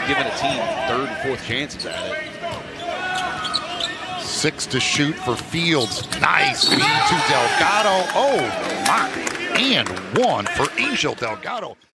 giving a team third and fourth chances at it. 6 to shoot for Fields. Nice feed to Delgado. Oh, my. And 1 for Angel Delgado.